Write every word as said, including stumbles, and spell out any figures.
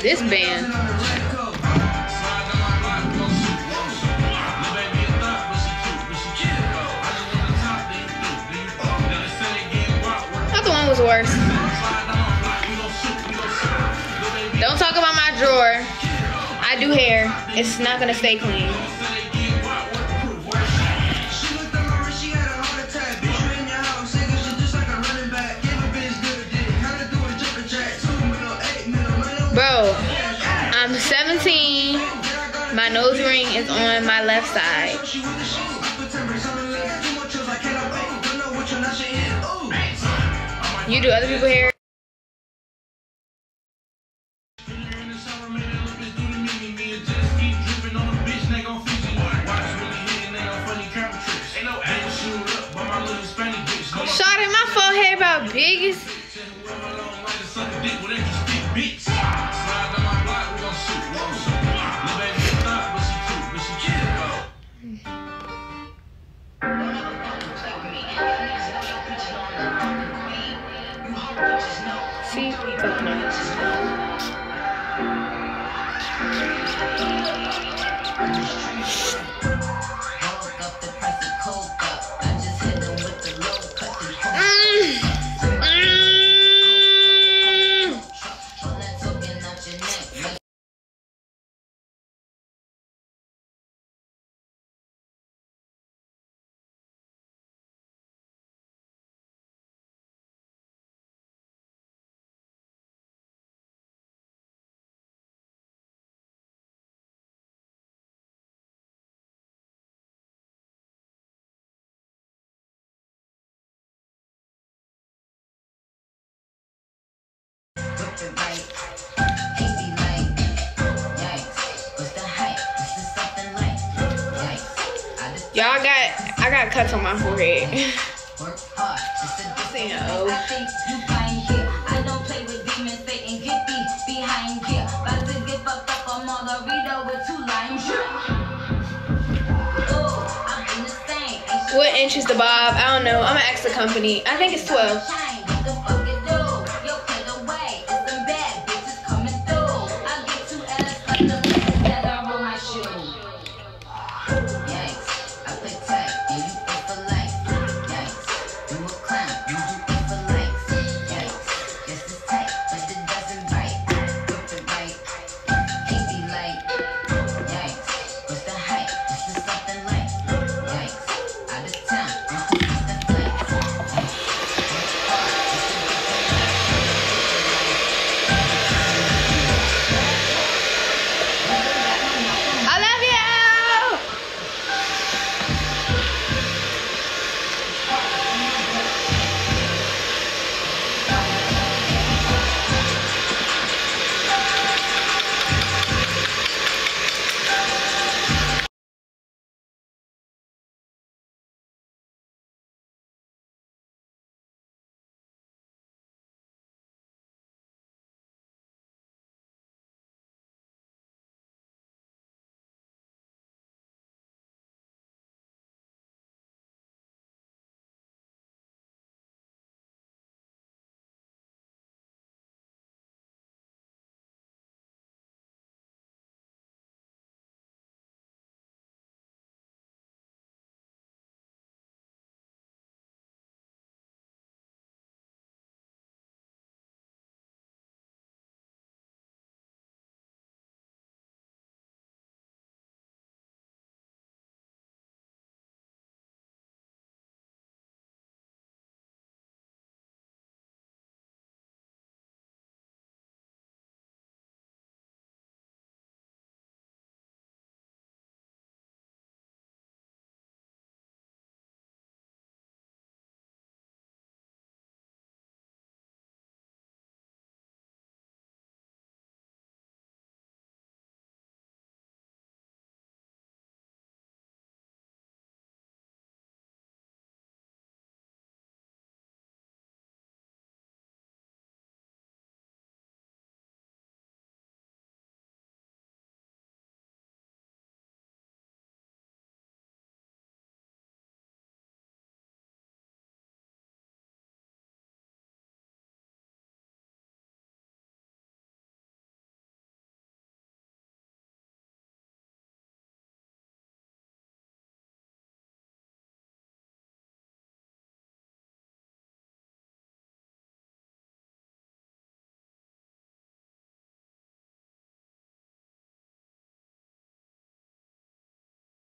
this band? That the one was worse. Don't talk about my drawer. I do hair. It's not gonna stay clean. Bro, I'm seventeen. My nose ring is on my left side. You do other people's hair? Shawty, my forehead about biggest. See, fuck no. Y'all got, I got cuts on my forehead. What inch is the bob? I don't know. I'm gonna ask the company. I think it's twelve.